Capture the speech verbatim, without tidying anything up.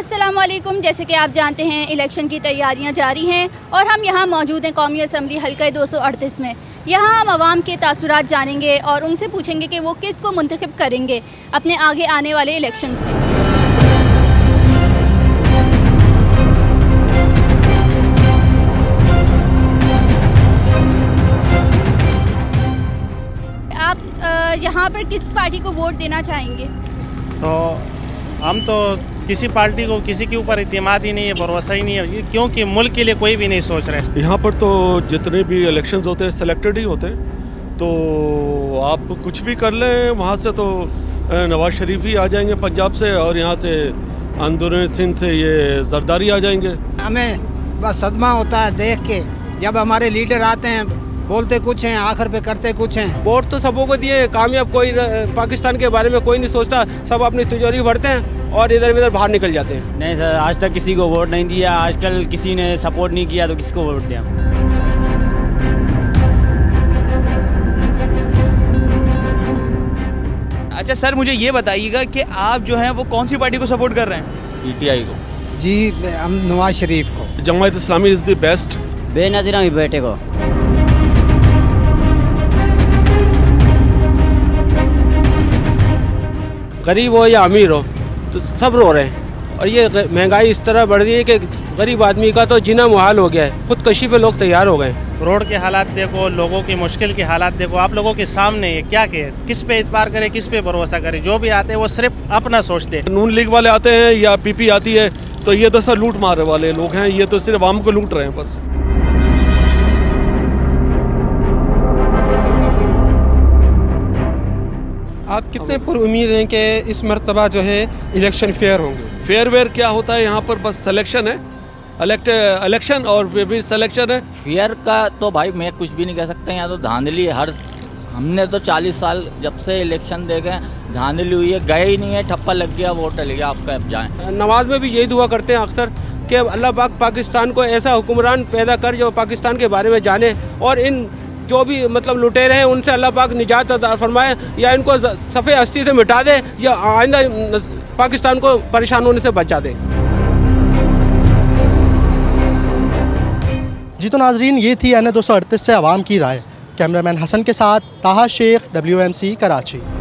अस्सलाम वालेकुम। जैसे कि आप जानते हैं इलेक्शन की तैयारियां जारी हैं और हम यहाँ मौजूद हैं कौमी असम्बली हल्का दो सौ अड़तीस में। यहाँ हम आवाम के तासुरात जानेंगे और उनसे पूछेंगे कि वो किस को मुंतखब करेंगे अपने आगे आने वाले इलेक्शंस में। आप यहाँ पर किस पार्टी को वोट देना चाहेंगे? तो हम तो किसी पार्टी को किसी के ऊपर इत्मीनान ही नहीं है, भरोसा ही नहीं है, क्योंकि मुल्क के लिए कोई भी नहीं सोच रहे। यहाँ पर तो जितने भी इलेक्शंस होते हैं सिलेक्टेड ही होते हैं, तो आप कुछ भी कर लें। वहाँ से तो नवाज शरीफ ही आ जाएंगे पंजाब से, और यहाँ से अंदरून सिंध से ये जरदारी आ जाएंगे। हमें बस सदमा होता है देख के, जब हमारे लीडर आते हैं बोलते कुछ हैं आखिर पे करते कुछ हैं। वोट तो सबों को दिए, कामयाब कोई पाकिस्तान के बारे में कोई नहीं सोचता, सब अपनी तिजोरी भरते हैं और इधर उधर बाहर निकल जाते हैं। नहीं सर, आज तक किसी को वोट नहीं दिया। आजकल किसी ने सपोर्ट नहीं किया तो किसको वोट दिया? अच्छा सर, मुझे ये बताइएगा कि आप जो हैं वो कौन सी पार्टी को सपोर्ट कर रहे हैं? पीटीआई को। जी हम नवाज शरीफ को। Jamaat Islami is the best. Benazir Ahmed बेटे को। गरीब हो या अमीर हो तो सब रो रहे हैं, और ये महंगाई इस तरह बढ़ रही है कि गरीब आदमी का तो जीना मुहाल हो गया है। खुदकशी पे लोग तैयार हो गए। रोड के हालात देखो, लोगों की मुश्किल के हालात देखो, आप लोगों के सामने है क्या के किस पे इतबार करे, किस पे भरोसा करे। जो भी आते हैं वो सिर्फ अपना सोचते हैं। नून लीग वाले आते हैं या पीपी आती है तो ये तो सर लूट मारने वाले लोग हैं, ये तो सिर्फ आम को लूट रहे हैं बस। आप कितने पर उम्मीद हैं कि इस मरतबा जो है इलेक्शन फेयर होंगे? फेयर वेयर क्या होता है, यहाँ पर बस सिलेक्शन है, इलेक्ट इलेक्शन और फिर सिलेक्शन है। फेयर का तो भाई मैं कुछ भी नहीं कह सकता। यहाँ तो धांधली हर, हमने तो चालीस साल जब से इलेक्शन देखे धांधली हुई है, गए ही नहीं है, ठप्पा लग गया, वोट डल गया, आपका अब जाएँ। नमाज में भी यही दुआ करते हैं अक्सर कि अल्लाह पाक पाकिस्तान को ऐसा हुक्मरान पैदा कर जो पाकिस्तान के बारे में जाने, और इन जो भी मतलब लुटेरे हैं उनसे अल्लाह पाक निजात अता फरमाए, या इनको सफ़े हस्ती से मिटा दे, या आइंदा पाकिस्तान को परेशान होने से बचा दे। जी तो नाजरीन, ये थी एन ए दो सौ अड़तीस से आवाम की राय। कैमरामैन हसन के साथ Taha Sheikh, W M C Karachi.